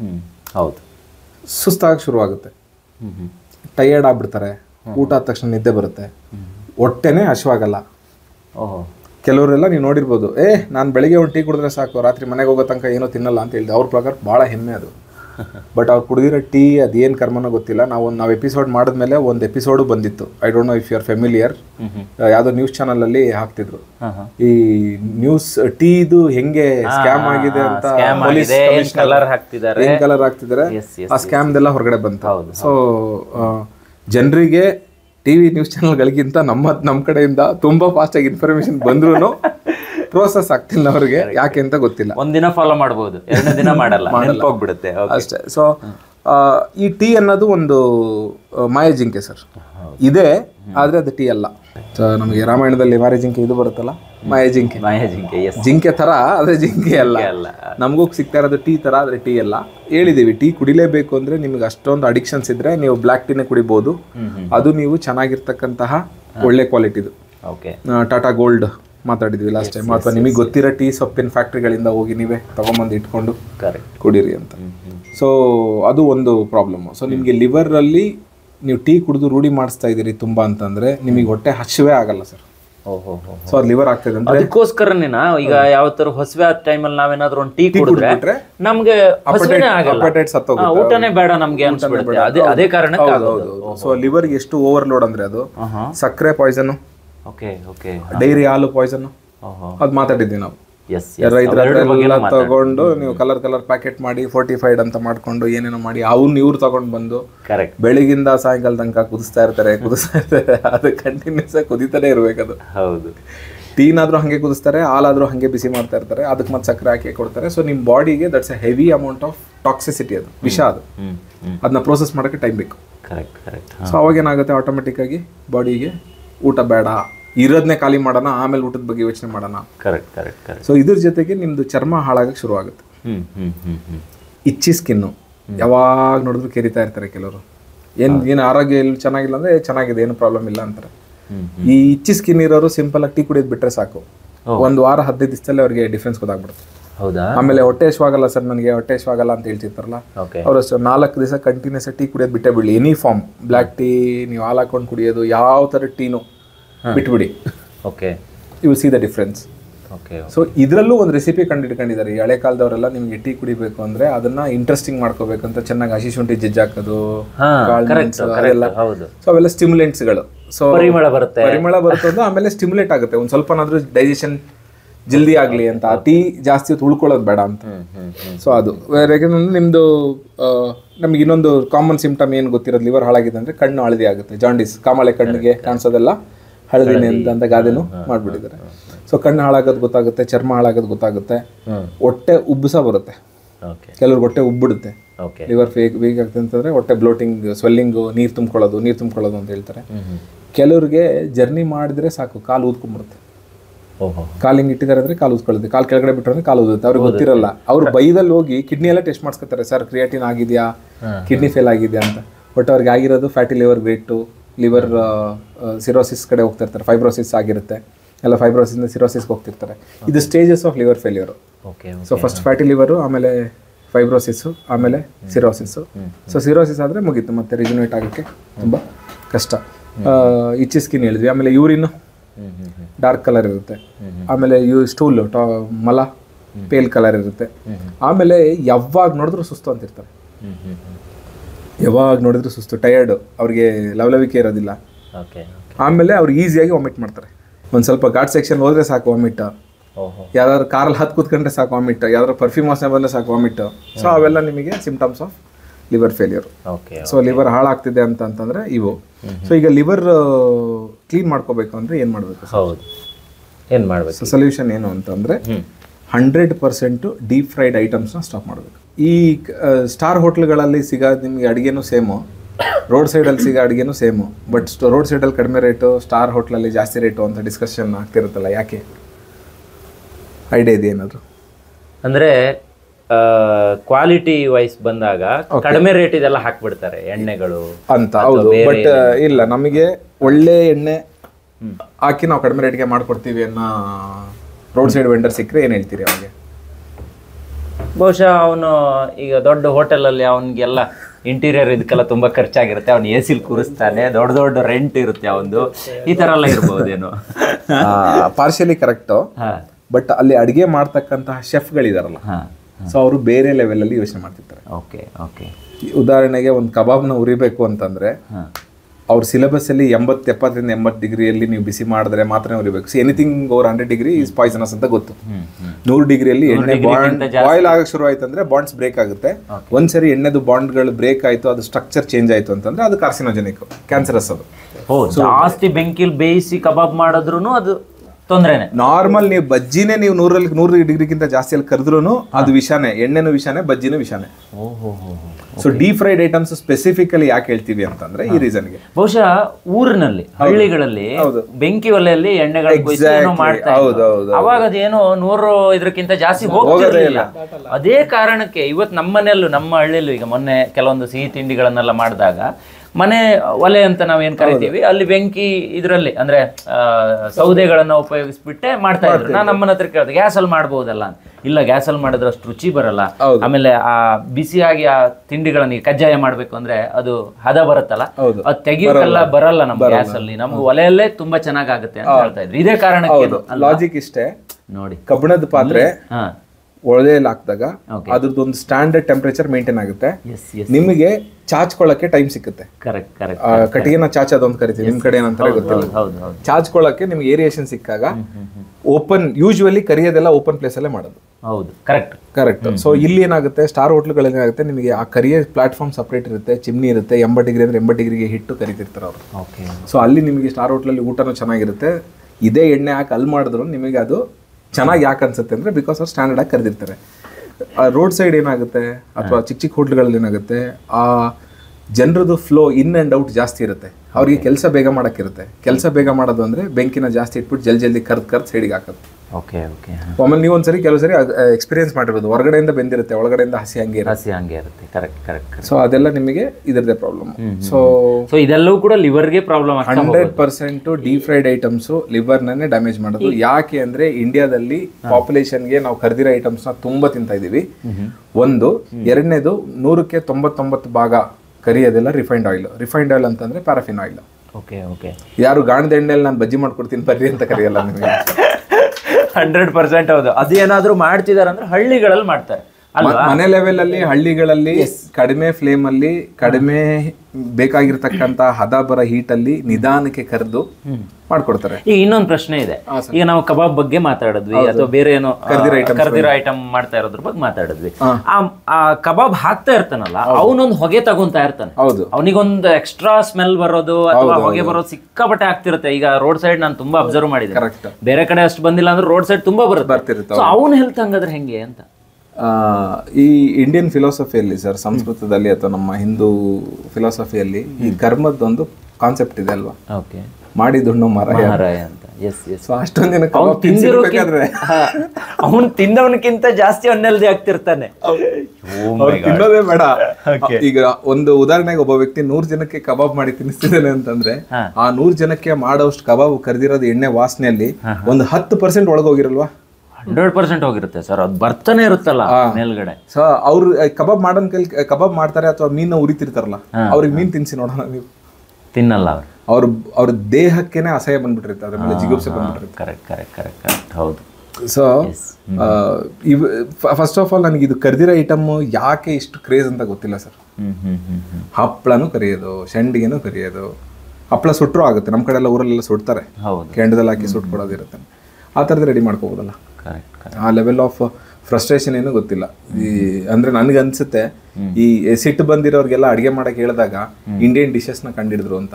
ಸುಸ್ತಾಗಿ ಶುರುವಾಗುತ್ತೆ, ಟಯರ್ಡ್ ಆಗ್ಬಿಡ್ತಾರೆ, ಊಟ ಆದ ತಕ್ಷಣ ನಿದ್ದೆ ಬರುತ್ತೆ, ಹೊಟ್ಟೆನೇ ಹಸಿವಾಗಲ್ಲ. ಕೆಲವರೆಲ್ಲ ನೀವು ನೋಡಿರ್ಬೋದು, ನಾನು ಬೆಳಿಗ್ಗೆ ಒಂದು ಟೀ ಕುಡಿದ್ರೆ ಸಾಕು, ರಾತ್ರಿ ಮನೆಗೆ ಹೋಗೋ ತನಕ ಏನೋ ತಿನ್ನಲ್ಲ ಅಂತ ಹೇಳಿದೆ. ಅವ್ರ ಪ್ರಕಾರ ಭಾಳ ಹೆಮ್ಮೆ ಅದು. ಬಟ್ ಅವ್ರು ಕುಡಿದಿರೋ ಟೀ ಅದೇನು ಕರ್ಮನೋ ಗೊತ್ತಿಲ್ಲ. ನಾವು ಎಪಿಸೋಡ್ ಮಾಡಿದ್ಮೇಲೆ ಒಂದು ಎಪಿಸೋಡು ಬಂದಿತ್ತು, I don't know if you are familiar, ಯಾವುದೋ ನ್ಯೂಸ್ ಚಾನಲ್ ಅಲ್ಲಿ ಹಾಕ್ತಿದ್ರು ಈ ನ್ಯೂಸ್ ಟೀದು ಹೆಂಗೆ ಸ್ಕ್ಯಾಮ್ ಆಗಿದೆ ಅಂತ. ಏನ್ ಕಲರ್ ಹಾಕ್ತಿದ್ದಾರೆ, ಆ ಸ್ಕ್ಯಾಮ್ದೆಲ್ಲ ಹೊರಗಡೆ ಬಂತು. ಸೊ ಜನರಿಗೆ ಟಿವಿ ನ್ಯೂಸ್ ಚಾನಲ್ಗಳಿಗಿಂತ ನಮ್ಮ ಕಡೆಯಿಂದ ತುಂಬಾ ಫಾಸ್ಟ್ ಆಗಿ ಇನ್ಫಾರ್ಮೇಶನ್ ಬಂದ್ರು ಪ್ರೋಸೆಸ್ ಆಗ್ತಿಲ್ಲ ಅವ್ರಿಗೆ, ಯಾಕೆ ಅಂತ ಗೊತ್ತಿಲ್ಲ. ಒಂದಿನ ಫಾಲೋ ಮಾಡಬಹುದು, ಎರಡನೇ ದಿನ ಮಾಡಲ್ಲ, ಹೋಗ್ಬಿಡುತ್ತೆ. ಅಷ್ಟೇ. ಸೊ ಈ ಟೀ ಅನ್ನೋದು ಒಂದು ಮಾಯಜಿಂಕೆ ಸರ್, ಇದೆ ಆದ್ರೆ ಅದು ಟೀ ಅಲ್ಲ. ಸೊ ನಮಗೆ ರಾಮಾಯಣದಲ್ಲಿ ಮಾಯಜಿಂಕೆ ಇದು ಬರುತ್ತಲ್ಲ, ಮಾಯಜಿಂಕೆ, ಜಿಂಕೆ ತರ, ಆದ್ರೆ ಜಿಂಕೆ ಅಲ್ಲ. ನಮಗೂ ಸಿಗ್ತಾ ಇರೋದು ಟೀ ತರ, ಆದ್ರೆ ಟೀ ಅಲ್ಲ. ಹೇಳಿದೀವಿ, ಟೀ ಕುಡಿಲೇಬೇಕು ಅಂದ್ರೆ ನಿಮ್ಗೆ ಅಷ್ಟೊಂದು ಅಡಿಕ್ಷನ್ಸ್ ಇದ್ರೆ ನೀವು ಬ್ಲ್ಯಾಕ್ ಟೀನೇ ಕುಡಿಬಹುದು. ಅದು ನೀವು ಚೆನ್ನಾಗಿರ್ತಕ್ಕಂತಹ ಒಳ್ಳೆ ಕ್ವಾಲಿಟಿದು. ಟಾಟಾ ಗೋಲ್ಡ್ ಮಾತಾಡಿದ್ವಿ ಲಾಸ್ಟ್ ಟೈಮ್. ಅಥವಾ ನಿಮಗೆ ಗೊತ್ತಿರೋ ಟೀ ಸೊಪ್ಪಿನ ಫ್ಯಾಕ್ಟ್ರಿಗಳಿಂದ ಹೋಗಿ ನೀವೇ ತಗೊಂಬಂದು ಇಟ್ಕೊಂಡು ಕುಡೀರಿ ಅಂತ. ಸೊ ಅದು ಒಂದು ಪ್ರಾಬ್ಲಮ್. ಸೊ ನಿಮಗೆ ಲಿವರ್ ಅಲ್ಲಿ ನೀವು ಟೀ ಕುಡಿದು ರೂಢಿ ಮಾಡಿಸ್ತಾ ಇದ್ದೀರಿ ತುಂಬಾ ಅಂತಂದ್ರೆ ನಿಮಗೆ ಹೊಟ್ಟೆ ಹಸಿವೆ ಆಗಲ್ಲ ಸರ್. ಸೊ ಅದು ಲಿವರ್ ಆಗ್ತದೆ ಅಂದ್ರೆ ಅದಕ್ಕೋಸ್ಕರನೇನಾ ಈಗ ಯಾವತ್ತಾರು ಹಸಿವೆ ಆದ ಟೈಮಲ್ಲಿ ನಾವೇನಾದ್ರೂ ಒಂದು ಟೀ ಕುಡಿದ್ರೆ ನಮ್ಗೆ ಹಸಿವೆನೇ ಆಗಲ್ಲ, ಊಟನೇ ಬೇಡ ನಮ್ಗೆ ಅನ್ಸ್ಬಿಡುತ್ತೆ. ಅದೇ ಕಾರಣಕ್ಕೆ. ಸೊ ಲಿವರ್ ಎಷ್ಟು ಓವರ್ಲೋಡ್ ಅಂದ್ರೆ ಅದು ಸಕ್ಕರೆ ಪಾಯ್ಸನ್, ಡೈರಿ ಹಾಲು ಪಾಯ್ಸನ್, ಅದು ಮಾತಾಡಿದ್ವಿ ನಾವು. ರೈತರೆಲ್ಲ ತಗೊಂಡು ನೀವು ಕಲರ್ ಪ್ಯಾಕೆಟ್ ಮಾಡಿ ಫೋರ್ಟಿಫೈಡ್ ಅಂತ ಮಾಡ್ಕೊಂಡು ಏನೇನೋ ಮಾಡಿ ಇವ್ರು ತಗೊಂಡು ಬಂದು ಬೆಳಿಗಿಂದ ಸಾಯಂಕಾಲ ತನಕ ಕುದಿಸ್ತಾ ಇರ್ತಾರೆ. ಅದು ಕಂಟಿನ್ಯೂಸ್ ಆಗಿ ಕುದಿತಾನೆ ಇರ್ಬೇಕದು. ಹೌದು. ಟೀನಾದ್ರೂ ಹಂಗೆ ಕುದಿಸ್ತಾರೆ, ಹಾಲಾದ್ರೂ ಹಂಗೆ ಬಿಸಿ ಮಾಡ್ತಾ ಇರ್ತಾರೆ, ಅದಕ್ಕೆ ಮತ್ತೆ ಸಕ್ಕರೆ ಹಾಕಿ ಕೊಡ್ತಾರೆ. ಸೊ ನಿಮ್ ಬಾಡಿಗೆ that's a heavy amount of toxicity, ಅದು ವಿಷ. ಅದು ಅದನ್ನ ಪ್ರೋಸೆಸ್ ಮಾಡೋಕ್ಕೆ ಟೈಮ್ ಬೇಕು. ಸೊ ಅವಾಗ ಏನಾಗುತ್ತೆ, ಆಟೋಮೆಟಿಕ್ ಆಗಿ ಬಾಡಿಗೆ ಊಟ ಬೇಡ, ಇರೋದನ್ನೇ ಖಾಲಿ ಮಾಡೋಣ, ಆಮೇಲೆ ಊಟದ ಬಗ್ಗೆ ಯೋಚನೆ ಮಾಡೋಣ. ಸೊ ಇದ್ರ ಜೊತೆಗೆ ನಿಮ್ದು ಚರ್ಮ ಹಾಳಾಗಕ್ಕೆ ಶುರು ಆಗುತ್ತೆ. ಇಚ್ಚಿ ಸ್ಕಿನ್ನು, ಯಾವಾಗ ನೋಡಿದ್ರು ಕೆರಿತಾ ಇರ್ತಾರೆ ಕೆಲವರು. ಏನು ಆರೋಗ್ಯ ಎಲ್ಲಿ ಚೆನ್ನಾಗಿಲ್ಲ ಅಂದ್ರೆ ಚೆನ್ನಾಗಿದೆ, ಏನು ಪ್ರಾಬ್ಲಮ್ ಇಲ್ಲ ಅಂತಾರೆ. ಈ ಇಚ್ಚಿ ಸ್ಕಿನ್ ಇರೋರು ಸಿಂಪಲ್ ಆಗಿ ಟೀ ಕುಡಿಯೋದು ಬಿಟ್ರೆ ಸಾಕು, ಒಂದು ವಾರ 15 ದಿವಸದಲ್ಲಿ ಅವ್ರಿಗೆ ಡಿಫ್ರೆನ್ಸ್ ಗೊತ್ತಾಗ್ಬಿಡುತ್ತೆ. ಆಮೇಲೆ ಹೊಟ್ಟೆ ಹಶ್ವಾಗಲ್ಲ ಸರ್, ನನಗೆ ಹೊಟ್ಟೆ ಹಶ್ವಾಗಲ್ಲ ಅಂತ ಹೇಳ್ತಿರ್ತಾರಲ್ಲ, ಅವರಷ್ಟು 4 ದಿವಸ ಕಂಟಿನ್ಯೂಸ್ ಟೀ ಕುಡಿಯೋದು ಬಿಟ್ಟೇ ಬಿಡಲಿ. ಎನಿ ಫಾರ್ಮ್, ಬ್ಲ್ಯಾಕ್ ಟೀ ನೀವು ಹಾಲು ಹಾಕೊಂಡು ಕುಡಿಯೋದು, ಯಾವ ಥರ ಟೀನು ಬಿಟ್ಬಿಡಿ. You will see the difference. So ಇದರಲ್ಲೂ ಒಂದು ರೆಸಿಪಿ ಕಂಡಿದ್ದಾರೆ ಈ ಹಳೆ ಕಾಲದವರೆಲ್ಲ. ನಿಮ್ಗೆ ಟೀ ಕುಡಿಬೇಕು ಅಂದ್ರೆ ಅದನ್ನ ಇಂಟ್ರೆಸ್ಟಿಂಗ್ ಮಾಡ್ಕೋಬೇಕಂತ ಚೆನ್ನಾಗಿ ಹಸಿ ಶುಂಠಿ ಜಜ್ಜಾಕೋದು, ಅದೆಲ್ಲ. ಸೊ ಅವೆಲ್ಲ ಸ್ಟಿಮ್ಯುಲೆಂಟ್ಸ್ಗಳು. ಸೊ ಪರಿಮಳ ಬರುತ್ತೆ, ಆಮೇಲೆ ಸ್ಟಿಮ್ಯುಲೇಟ್ ಆಗುತ್ತೆ, ಒಂದು ಸ್ವಲ್ಪನಾದ್ರೂ ಡೈಜೆಷನ್ ಜಲ್ದಿ ಆಗ್ಲಿ ಅಂತ. ಟೀ ಜಾಸ್ತಿ ಹೊತ್ತು ಉಳ್ಕೊಳ್ಳೋದು ಬೇಡ ಅಂತ. ಸೊ ಅದು ಯಾಕಂದ್ರೆ ನಿಮ್ದು ನಮ್ಗೆ ಇನ್ನೊಂದು ಕಾಮನ್ ಸಿಂಪ್ಟಮ್ ಏನು ಗೊತ್ತಿರೋದು ಲಿವರ್ ಹಾಳಾಗಿದೆ ಅಂದ್ರೆ ಕಣ್ಣು ಹಳದಿ ಆಗುತ್ತೆ, ಜಾಂಡಿಸ್, ಕಾಮಾಲೆ ಕಣ್ಣಿಗೆ ಕಾಣಿಸೋದೆಲ್ಲ ಹಳದಿನೇ ಅಂತ ಗಾದೆನೂ ಮಾಡ್ಬಿಟ್ಟಿದ್ದಾರೆ. ಸೊ ಕಣ್ಣು ಹಾಳಾಗೋದು ಗೊತ್ತಾಗುತ್ತೆ, ಚರ್ಮ ಹಾಳಾಗೋದು ಗೊತ್ತಾಗುತ್ತೆ, ಹೊಟ್ಟೆ ಉಬ್ಬಸ ಬರುತ್ತೆ, ಕೆಲವ್ರಿಗೆ ಹೊಟ್ಟೆ ಉಬ್ಬಿಡುತ್ತೆ. ಲಿವರ್ ವೀಕ್ ಆಗ್ತದೆ ಅಂತಂದ್ರೆ ಹೊಟ್ಟೆ ಬ್ಲೋಟಿಂಗ್, ಸ್ವೆಲ್ಲಿಂಗು, ನೀರು ತುಂಬ್ಕೊಳ್ಳೋದು ಅಂತ ಹೇಳ್ತಾರೆ. ಕೆಲವ್ರಿಗೆ ಜರ್ನಿ ಮಾಡಿದ್ರೆ ಸಾಕು ಕಾಲು ಊದ್ಕೊಂಡ್ಬಿಡುತ್ತೆ. ಕಾಲಿಂಗ್ ಇಟ್ಟಿದ್ದಾರೆ ಅಂದ್ರೆ ಕಾಲು ಊದ್ಕೊಳ್ಳುತ್ತೆ, ಕಾಲು ಕೆಳಗಡೆ ಬಿಟ್ಟರೆ ಕಾಲು ಊದುತ್ತೆ. ಅವ್ರಿಗೆ ಗೊತ್ತಿರಲ್ಲ. ಅವ್ರು ಬೈದಲ್ಲಿ ಹೋಗಿ ಕಿಡ್ನಿ ಎಲ್ಲ ಟೆಸ್ಟ್ ಮಾಡಿಸ್ಕೊತಾರೆ, ಸರ್ ಕ್ರಿಯಾಟಿನ್ ಆಗಿದೆಯಾ, ಕಿಡ್ನಿ ಫೇಲ್ ಆಗಿದೆಯಾ ಅಂತ. ಬಟ್ ಅವ್ರಿಗೆ ಆಗಿರೋದು fatty liver, grade 2 liver cirrhosis ಕಡೆ ಹೋಗ್ತಾ ಇರ್ತಾರೆ. ಫೈಬ್ರೋಸಿಸ್ ಆಗಿರುತ್ತೆ, ಎಲ್ಲ ಫೈಬ್ರೋಸಿಸ್ ಸಿರೋಸಿಸ್ಗೆ ಹೋಗ್ತಿರ್ತಾರೆ. ಇದು stages of liver failure. So first fatty liver, ಆಮೇಲೆ ಫೈಬ್ರೋಸಿಸ್ಸು, ಆಮೇಲೆ ಸಿರೋಸಿಸ್ಸು. ಸೊ ಸಿರೋಸಿಸ್ ಆದರೆ ಮುಗೀತು, ಮತ್ತೆ ರಿಜುನೇಟ್ ಆಗೋಕ್ಕೆ ತುಂಬ ಕಷ್ಟ. ಇಚ್ಚಿ ಸ್ಕಿನ್ ಹೇಳಿದ್ವಿ. ಆಮೇಲೆ ಯೂರಿನ್ ಡಾರ್ಕ್ ಕಲರ್ ಇರುತ್ತೆ, ಆಮೇಲೆ ಸ್ಟೂಲ್ ಮಲ ಪೇಲ್ ಕಲರ್ ಇರುತ್ತೆ. ಆಮೇಲೆ ಯಾವಾಗ ನೋಡಿದ್ರು ಸುಸ್ತು ಅಂತಿರ್ತಾರೆ, ಯಾವಾಗ ನೋಡಿದ್ರು ಸುಸ್ತು, ಟಯರ್ಡ್, ಅವ್ರಿಗೆ ಲವಲವಿಕೆ ಇರೋದಿಲ್ಲ. ಆಮೇಲೆ ಅವ್ರು ಈಸಿಯಾಗಿ ವಾಮಿಟ್ ಮಾಡ್ತಾರೆ. ಒಂದು ಸ್ವಲ್ಪ ಘಾಟ್ ಸೆಕ್ಷನ್ ಹೋದ್ರೆ ಸಾಕು ವಾಮಿಟ್, ಯಾವ್ದಾದ್ರು ಕಾರಲ್ಲಿ ಹತ್ತು ಕೂತ್ಕೊಂಡ್ರೆ ಸಾಕು ವಾಮಿಟ್, ಯಾವ್ದಾದ್ರು ಪರ್ಫ್ಯೂಮ್ ವಾಸನೆ ಬಂದರೆ ಸಾಕು ವಾಮಿಟ್. ಸೊ ಅವೆಲ್ಲ ನಿಮಗೆ symptoms of liver failure. So liver ಹಾಳಾಗ್ತಿದೆ ಅಂತಂದ್ರೆ ಇವು. ಸೊ ಈಗ ಲಿವರ್ ಕ್ಲೀನ್ ಮಾಡ್ಕೋಬೇಕು ಅಂದ್ರೆ ಏನು ಮಾಡಬೇಕು? ಸೊ ಸೊಲ್ಯೂಷನ್ ಏನು ಅಂತಂದ್ರೆ 100% ಡೀಪ್ ಫ್ರೈಡ್ ಐಟಮ್ಸ್ನ ಸ್ಟಾಪ್ ಮಾಡಬೇಕು. ಈ ಸ್ಟಾರ್ ಹೋಟ್ಲ್ಗಳಲ್ಲಿ ಸಿಗೋ ನಿಮಗೆ ಅಡುಗೆನೂ ಸೇಮು, ರೋಡ್ ಸೈಡಲ್ಲಿ ಸಿಗೋ ಅಡುಗೆನೂ ಸೇಮು. ಬಟ್ ರೋಡ್ ಸೈಡಲ್ಲಿ ಕಡಿಮೆ ರೇಟು, ಸ್ಟಾರ್ ಹೋಟ್ಲಲ್ಲಿ ಜಾಸ್ತಿ ರೇಟು ಅಂತ ಡಿಸ್ಕಷನ್ ಆಗ್ತಿರುತ್ತಲ್ಲ, ಯಾಕೆ? ಐಡಿಯಾ ಇದೆ ಏನಾದ್ರು? ಅಂದರೆ ಕ್ವಾಲಿಟಿ ವೈಸ್ ಬಂದಾಗ ಕಡಿಮೆ ರೇಟ್ ಇದೆಲ್ಲ ಹಾಕ್ಬಿಡ್ತಾರೆ ಎಣ್ಣೆಗಳು ಅಂತ. ಹೌದು, ಬಟ್ ಇಲ್ಲ, ನಮಗೆ ಒಳ್ಳೆ ಎಣ್ಣೆ ಹಾಕಿ ನಾವು ಕಡಿಮೆ ರೇಟ್ಗೆ ಮಾಡ್ಕೊಡ್ತೀವಿ ಅನ್ನೋ ರೋಡ್ ಸೈಡ್ ವೆಂಡರ್ ಸಿಕ್ಕರೆ ಏನು ಹೇಳ್ತೀರಿ ಅವ್ರಿಗೆ? ಬಹುಶಃ ಅವನು ಈಗ ದೊಡ್ಡ ಹೋಟೆಲಲ್ಲಿ ಅವನಿಗೆಲ್ಲ ಇಂಟೀರಿಯರ್ ಇದಕ್ಕೆಲ್ಲ ತುಂಬ ಖರ್ಚಾಗಿರುತ್ತೆ, ಅವ್ನು ಎ ಸಿಲ್ ಕೂರಿಸ್ತಾನೆ, ದೊಡ್ಡ ರೆಂಟ್ ಇರುತ್ತೆ ಅವನು, ಈ ಥರ ಎಲ್ಲ ಇರ್ಬೋದೇನೋ. Partially correct. ಬಟ್ ಅಲ್ಲಿ ಅಡುಗೆ ಮಾಡ್ತಕ್ಕಂತಹ ಶೆಫ್ಗಳಿದಾರಲ್ಲ, ಸೊ ಅವರು ಬೇರೆ ಲೆವೆಲಲ್ಲಿ ಯೋಚನೆ ಮಾಡ್ತಿರ್ತಾರೆ. ಉದಾಹರಣೆಗೆ ಒಂದು ಕಬಾಬ್ನ ಉರಿಬೇಕು ಅಂತಂದ್ರೆ ಅವ್ರ ಸಿಲೆಬಸ್ಸಲ್ಲಿ 70-80 ಡಿಗ್ರಿಯಲ್ಲಿ ನೀವು ಬಿಸಿ ಮಾಡಿದ್ರೆ ಮಾತ್ರ ಉರಿಬೇಕು. So anything over 100 degree is poisonous ಅಂತ ಗೊತ್ತು. 100 ಡಿಗ್ರಿಯಲ್ಲಿ ಎಣ್ಣೆ ಬಾಯ್ಲ್ ಆಗಕ್ಕೆ ಶುರು ಆಯ್ತು ಅಂದ್ರೆ ಬಾಂಡ್ಸ್ ಬ್ರೇಕ್ ಆಗುತ್ತೆ. ಒಂದ್ಸರಿ ಎಣ್ಣೆದು ಬಾಂಡ್ಗಳು ಬ್ರೇಕ್ ಆಯ್ತು, ಅದು ಸ್ಟ್ರಕ್ಚರ್ ಚೇಂಜ್ ಆಯ್ತು ಅಂತಂದ್ರೆ ಅದು ಕಾರ್ಸಿನೋಜೆನಿಕ್, ಕ್ಯಾನ್ಸರಸ್. ಅದು ಜಾಸ್ತಿ ಬೆಂಕಿಲ್ ಬೇಯಿಸಿ ಕಬಾಬ್ ಮಾಡಿದ್ರು ಅದು ತೊಂದ್ರೆನೆ. ನಾರ್ಮಲ್ ನೀವು ಬಜ್ಜಿನೇ ನೀವು 100 ಡಿಗ್ರಿಗಿಂತ ಜಾಸ್ತಿ ಅಲ್ಲಿ ಕರೆದ್ರೂ ಅದು ವಿಷಾನೇ, ಎಣ್ಣೆನೂ ವಿಷಾನೇ, ಬಜ್ಜಿನೂ ವಿಷಾನೇ. So deep fried items specifically ಯಾಕೆ ಹೇಳ್ತೀವಿ ಅಂತಂದ್ರೆ ಈ ರೀಸನ್ಗೆ. ಬಹುಶಃ ಊರಿನಲ್ಲಿ ಹಳ್ಳಿಗಳಲ್ಲಿ ಬೆಂಕಿ ಒಲೆಯಲ್ಲಿ ಎಣ್ಣೆಗಳು ಮಾಡ್ತಾ ಅವಾಗ ಅದೇನೋ 100 ಇದಕ್ಕಿಂತ ಜಾಸ್ತಿ ಹೋಗ್ತಿರ್ಲಿಲ್ಲ. ಅದೇ ಕಾರಣಕ್ಕೆ ಇವತ್ತು ನಮ್ಮನೆಯಲ್ಲೂ ನಮ್ಮ ಹಳ್ಳಿಯಲ್ಲೂ ಈಗ ಮೊನ್ನೆ ಕೆಲವೊಂದು ಸಿಹಿ ತಿಂಡಿಗಳನ್ನೆಲ್ಲ ಮಾಡಿದಾಗ ಮನೆ ಒಲೆ ಅಂತ ನಾವೇನ್ ಕರಿತೀವಿ ಅಲ್ಲಿ ಬೆಂಕಿ ಇದರಲ್ಲಿ ಅಂದ್ರೆ ಸೌದೆಗಳನ್ನ ಉಪಯೋಗಿಸ್ಬಿಟ್ಟೆ ಮಾಡ್ತಾ ಇದ್ರು. ನಾನು ನಮ್ಮನ ಹತ್ರ ಕೇಳಿದೆ ಗ್ಯಾಸಲ್ಲಿ ಮಾಡ್ಬೋದಲ್ಲ ಅಂತ. ಇಲ್ಲ, ಗ್ಯಾಸಲ್ಲಿ ಮಾಡಿದ್ರೆ ಅಷ್ಟು ರುಚಿ ಬರಲ್ಲ. ಆಮೇಲೆ ಆ ಬಿಸಿಯಾಗಿ ಆ ತಿಂಡಿಗಳನ್ನ ಕಜ್ಜಾಯ ಮಾಡ್ಬೇಕು ಅಂದ್ರೆ ಅದು ಹದ ಬರುತ್ತಲ್ಲ, ಅದು ತೆಗಿಯೋಕೆಲ್ಲ ಬರಲ್ಲ ನಮ್ಮ ಗ್ಯಾಸಲ್ಲಿ. ನಮ್ಗೆ ಒಲೆಯಲ್ಲೇ ತುಂಬಾ ಚೆನ್ನಾಗುತ್ತೆ ಅಂತ ಹೇಳ್ತಾ ಇದ್ರು. ಇದೇ ಕಾರಣಕ್ಕೆ ಲಾಜಿಕ್ ಇಷ್ಟೇ ನೋಡಿ. ಕಬ್ಬಿಣದ ಪಾತ್ರೆ ಒಲೆಯಲ್ಲಿ ಹಾಕಿದಾಗ ಅದ್ರದ್ದೊಂದು ಸ್ಟ್ಯಾಂಡರ್ಡ್ ಟೆಂಪರೇಚರ್ ಮೇಂಟೈನ್ ಆಗುತ್ತೆ. ನಿಮಗೆ ಚಾಚ್ಕೊಳ್ಳಕ್ಕೆ ಟೈಮ್ ಸಿಕ್ಕುತ್ತೆ. ಕಟ್ಟಿಗೆನ ಚಾಚೋದು ಕರಿತೀವಿ, ನಿಮ್ ಕಡೆ ಏನಂತಾರೆ ಗೊತ್ತಿಲ್ಲ. ಚಾಚ್ಕೊಳ್ಳಕ್ಕೆ ನಿಮ್ಗೆ ಏರಿಯೇಷನ್ ಸಿಕ್ಕಾಗ ಓಪನ್, ಯೂಶುವಲಿ ಕರಿಯೋದೆಲ್ಲ ಓಪನ್ ಪ್ಲೇಸ್ ಅಲ್ಲೇ ಮಾಡೋದು. ಹೌದು, ಕರೆಕ್ಟ್. ಸೊ ಇಲ್ಲಿ ಏನಾಗುತ್ತೆ, ಸ್ಟಾರ್ ಹೋಟ್ಲ್ಗಳಲ್ಲಿ ಏನಾಗುತ್ತೆ, ನಿಮಗೆ ಆ ಕರಿಯ ಪ್ಲಾಟ್ಫಾರ್ಮ್ ಸಪ್ರೇಟ್ ಇರುತ್ತೆ, ಚಿಮ್ನಿ ಇರುತ್ತೆ. 80 ಡಿಗ್ರಿ ಅಂದ್ರೆ 80 ಡಿಗ್ರಿಗೆ ಹಿಟ್ಟು ಕರಿತಿರ್ತಾರೆ ಅವರು. ಸೊ ಅಲ್ಲಿ ನಿಮಗೆ ಸ್ಟಾರ್ ಹೋಟ್ಲಲ್ಲಿ ಊಟನೂ ಚೆನ್ನಾಗಿರುತ್ತೆ. ಇದೇ ಎಣ್ಣೆ ಹಾಕಿ ಅಲ್ಲಿ ಮಾಡಿದ್ರು ನಿಮಗೆ ಅದು ಚೆನ್ನಾಗಿ ಯಾಕೆ ಅನ್ಸುತ್ತೆ ಅಂದರೆ ಬಿಕಾಸ್ ಅವ್ರು ಸ್ಟ್ಯಾಂಡರ್ಡ್ ಆಗಿ ಕರೆದಿರ್ತಾರೆ. ರೋಡ್ ಸೈಡ್ ಏನಾಗುತ್ತೆ ಅಥವಾ ಚಿಕ್ಕ ಹೋಟ್ಲ್ಗಳಲ್ಲಿ ಏನಾಗುತ್ತೆ, ಆ ಜನರದ್ದು ಫ್ಲೋ ಇನ್ ಆ್ಯಂಡ್ ಔಟ್ ಜಾಸ್ತಿ ಇರುತ್ತೆ. ಅವ್ರಿಗೆ ಕೆಲಸ ಬೇಗ ಮಾಡೋಕ್ಕಿರುತ್ತೆ. ಕೆಲಸ ಬೇಗ ಮಾಡೋದು ಅಂದರೆ ಬೆಂಕಿನ ಜಾಸ್ತಿ ಇಟ್ಬಿಟ್ಟು ಜಲ್ದಿ ಕರ್ದು ಸೈಡಿಗೆ ಹಾಕೋದು. ಆಮೇಲೆ ನೀವು ಒಂದ್ಸರಿ ಕೆಲವು ಸರಿ ಎಕ್ಸ್ಪೀರಿಯನ್ಸ್ ಮಾಡಿರ್ಬೋದು, ಹೊರಗಡೆಯಿಂದ ಬೆಂದಿರುತ್ತೆ, ಒಳಗಡೆಯಿಂದ ಹಸಿ ಹಂಗೆ ಇರುತ್ತೆ. ಕರೆಕ್ಟ್. ಸೊ ಅದೆಲ್ಲ ನಿಮಗೆ ಇದರದೇ ಪ್ರಾಬ್ಲಮ್. ಸೊ ಇದೆಲ್ಲವೂ ಕೂಡ ಲಿವರ್ಗೆ ಪ್ರಾಬ್ಲಮ್. 100% ಡೀಪ್ ಫ್ರೈಡ್ ಐಟಮ್ಸು ಲಿವರ್ನೇ ಡ್ಯಾಮೇಜ್ ಮಾಡೋದು. ಯಾಕೆ ಅಂದ್ರೆ ಇಂಡಿಯಾದಲ್ಲಿ ಪಾಪ್ಯುಲೇಷನ್ಗೆ ನಾವು ಕರ್ದಿರೋ ಐಟಮ್ಸ್ನ ತುಂಬಾ ತಿಂತಾ ಇದೀವಿ. ಒಂದು. ಎರಡನೇದು 100ಕ್ಕೆ 99 ಭಾಗ ಕರಿಯೋದೆಲ್ಲ ರಿಫೈನ್ಡ್ ಆಯಿಲ್ ಅಂತಂದ್ರೆ ಪ್ಯಾರಾಫಿನ್ ಆಯಿಲ್. ಯಾರು ಗಾಣದ ಎಣ್ಣೆಯಲ್ಲಿ ನಾನು ಬಜ್ಜಿ ಮಾಡ್ಕೊಡ್ತೀನಿ ಬರ್ರಿ ಅಂತ ಕರಿಯಲ್ಲ ನಿಮಗೆ. 100% ಹೌದು. ಅದೇನಾದ್ರೂ ಮಾಡ್ತಿದಾರೆ ಅಂದ್ರೆ ಹಳ್ಳಿಗಳಲ್ಲಿ ಮಾಡ್ತಾರೆ. ಮನೆ ಲೆವೆಲ್ ಅಲ್ಲಿ ಹಳ್ಳಿಗಳಲ್ಲಿ ಕಡಿಮೆ ಫ್ಲೇಮ್ ಅಲ್ಲಿ ಕಡಿಮೆ ಬೇಕಾಗಿರ್ತಕ್ಕಂತ ಹದ ಬರ ಹೀಟ್ ಅಲ್ಲಿ ನಿಧಾನಕ್ಕೆ ಕರೆದು ಮಾಡ್ಕೊಡ್ತಾರೆ. ಈಗ ಇನ್ನೊಂದು ಪ್ರಶ್ನೆ ಇದೆ. ಈಗ ನಾವು ಕಬಾಬ್ ಬಗ್ಗೆ ಮಾತಾಡಿದ್ವಿ ಅಥವಾ ಬೇರೆ ಏನೋ ಕರ್ದಿರೋ ಐಟಮ್ ಮಾಡ್ತಾ ಇರೋದ್ರ ಬಗ್ಗೆ ಮಾತಾಡಿದ್ವಿ. ಆ ಕಬಾಬ್ ಹಾಕ್ತಾ ಇರ್ತಾನಲ್ಲ, ಅವನೊಂದು ಹೊಗೆ ತಗೊಂತಾ ಇರ್ತಾನೆ. ಅವನಿಗೊಂದು ಎಕ್ಸ್ಟ್ರಾ ಸ್ಮೆಲ್ ಬರೋದು ಅಥವಾ ಹೊಗೆ ಬರೋದು ಸಿಕ್ಕಾಪಟ್ಟೆ ಆಗ್ತಿರುತ್ತೆ. ಈಗ ರೋಡ್ ಸೈಡ್ ನಾನು ತುಂಬಾ ಅಬ್ಸರ್ವ್ ಮಾಡಿದ್ದೆ. ಬೇರೆ ಕಡೆ ಅಷ್ಟು ಬಂದಿಲ್ಲ ಅಂದ್ರೆ ರೋಡ್ ಸೈಡ್ ತುಂಬಾ ಬರುತ್ತೆ. ಅವನ ಹೆಲ್ತ್ ಹಂಗಾದ್ರೆ ಹೆಂಗೆ ಅಂತ. ಈ ಇಂಡಿಯನ್ ಫಿಲಾಸಫಿಯಲ್ಲಿ ಸರ್, ಸಂಸ್ಕೃತದಲ್ಲಿ ಅಥವಾ ನಮ್ಮ ಹಿಂದೂ ಫಿಲಾಸಫಿಯಲ್ಲಿ ಈ ಕರ್ಮದ್ದೊಂದು ಕಾನ್ಸೆಪ್ಟ್ ಇದೆ ಅಲ್ವಾ, ಮಾಡಿದುಣ್ಣು ಮಾರಾಯ ಅಂತ. ಅಷ್ಟೊಂದು ದಿನ ಅವನು ತಿಂದವನಕ್ಕಿಂತ ಜಾಸ್ತಿ ಅನ್ನೆಲ್ದಿ ಆಗ್ತಿರ್ತಾನೆ. ತಿನ್ನೋದೇ ಬೇಡ. ಈಗ ಒಂದು ಉದಾಹರಣೆಗೆ ಒಬ್ಬ ವ್ಯಕ್ತಿ 100 ಜನಕ್ಕೆ ಕಬಾಬ್ ಮಾಡಿ ತಿನ್ನಿಸ್ತಿದ್ದಾನೆ ಅಂತಂದ್ರೆ ಆ 100 ಜನಕ್ಕೆ ಮಾಡೋಷ್ಟು ಕಬಾಬ್ ಕರೆದಿರೋದು ಎಣ್ಣೆ ವಾಸನೆಯಲ್ಲಿ ಒಂದು 10% ಒಳಗೋಗಿರಲ್ವಾ? 100% ಹೋಗಿರುತ್ತೆ ಸರ್. ಅದು ಬರ್ತಾನೆ ಇರುತ್ತಲ್ಲ ಮೇಲ್ಗಡೆ. ಸೊ ಅವ್ರು ಕಬಾಬ್ ಮಾಡೋನ್ ಕೈಲಿ ಕಬಾಬ್ ಮಾಡ್ತಾರೆ ಅಥವಾ ಮೀನ ಉರಿತಿರ್ತಾರಲ್ಲ, ಅವ್ರಿಗೆ ಮೀನ್ ತಿನ್ಸಿ ನೋಡೋಣ, ನೀವು ತಿನ್ನಲ್ಲ. ಅವ್ರ ದೇಹಕ್ಕೇನೆ ಅಸಹ್ಯ ಬಂದ್ಬಿಟ್ಟಿರುತ್ತೆ, ಅದ್ರ ಮೇಲೆ ಜಿಗುಪ್ಸೆ ಬಂದ್ಬಿಟ್ಟಿರುತ್ತೆ. ಕರೆಕ್ಟ್ ಹೌದು. ಸೊ ಫಸ್ಟ್ ಆಫ್ ಆಲ್ ನನಗೆ ಇದು ಕರ್ದಿರೋ ಐಟಮ್ ಯಾಕೆ ಇಷ್ಟು ಕ್ರೇಜ್ ಅಂತ ಗೊತ್ತಿಲ್ಲ ಸರ್. ಹಪ್ಪಳನೂ ಕರಿಯೋದು, ಶಂಡಿಗೆನೂ ಕರಿಯೋದು. ಹಪ್ಪಳ ಸುಟ್ಟರು ಆಗುತ್ತೆ, ನಮ್ಮ ಕಡೆ ಎಲ್ಲ ಊರಲ್ಲೆಲ್ಲ ಸುಡ್ತಾರೆ, ಕೆಂಡದಲ್ಲಿ ಹಾಕಿ ಸುಟ್ಕೊಡೋದಿರುತ್ತೆ. ಆ ಥರದ್ದು ರೆಡಿ ಮಾಡ್ಕೋಬೋದಲ್ಲ. ಆ ಲೆವೆಲ್ ಆಫ್ ಫ್ರಸ್ಟ್ರೇಷನ್ ಏನೂ ಗೊತ್ತಿಲ್ಲ. ಈ ಅಂದ್ರೆ ನನಗೆ ಅನ್ಸುತ್ತೆ ಈ ಸಿಟ್ಟು ಬಂದಿರೋರಿಗೆಲ್ಲ ಅಡುಗೆ ಮಾಡಕ್ಕೆ ಹೇಳಿದಾಗ ಇಂಡಿಯನ್ ಡಿಶಸ್ನ ಕಂಡಿಡಿದ್ರು ಅಂತ.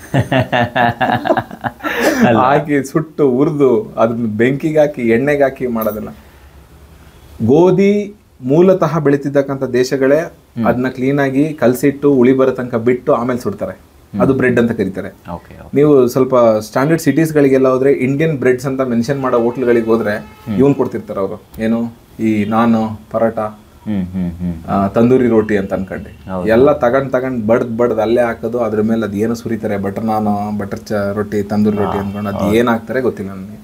ಹಾಕಿ ಸುಟ್ಟು ಹುರಿದು ಅದನ್ನ ಬೆಂಕಿಗೆ ಹಾಕಿ ಎಣ್ಣೆಗೆ ಹಾಕಿ ಮಾಡೋದಲ್ಲ. ಗೋಧಿ ಮೂಲತಃ ಬೆಳೀತಿದ್ದಕ್ಕಂಥ ದೇಶಗಳೇ ಅದನ್ನ ಕ್ಲೀನಾಗಿ ಕಲಸಿಟ್ಟು ಉಳಿ ಬರೋ ತನಕ ಬಿಟ್ಟು ಆಮೇಲೆ ಸುಡ್ತಾರೆ. ಅದು ಬ್ರೆಡ್ ಅಂತ ಕರೀತಾರೆ. ನೀವು ಸ್ವಲ್ಪ ಸ್ಟ್ಯಾಂಡರ್ಡ್ ಸಿಟೀಸ್ಗಳಿಗೆಲ್ಲ ಹೋದ್ರೆ ಇಂಡಿಯನ್ ಬ್ರೆಡ್ಸ್ ಅಂತ ಮೆನ್ಷನ್ ಮಾಡೋ ಹೋಟ್ಲ್ಗಳಿಗೆ ಹೋದ್ರೆ ಇವನ್ ಕೊಡ್ತಿರ್ತಾರೆ ಅವರು, ಏನು ಈ ನಾನು ಪರೋಟ, ತಂದೂರಿ ರೋಟಿ ಅಂತ ಅನ್ಕೊಂಡೆ ಎಲ್ಲ ತಗೊಂಡ್ ಬಡ್ದ್ ಅಲ್ಲೇ ಹಾಕೋದು. ಅದ್ರ ಮೇಲೆ ಅದು ಏನು ಸುರಿತಾರೆ, ಬಟರ್ ನಾನು, ಬಟರ್ ರೊಟ್ಟಿ, ತಂದೂರಿ ರೊಟ್ಟಿ ಅನ್ಕೊಂಡು ಅದು ಏನಾಗ್ತಾರೆ ಗೊತ್ತಿಲ್ಲ ನನಗೆ.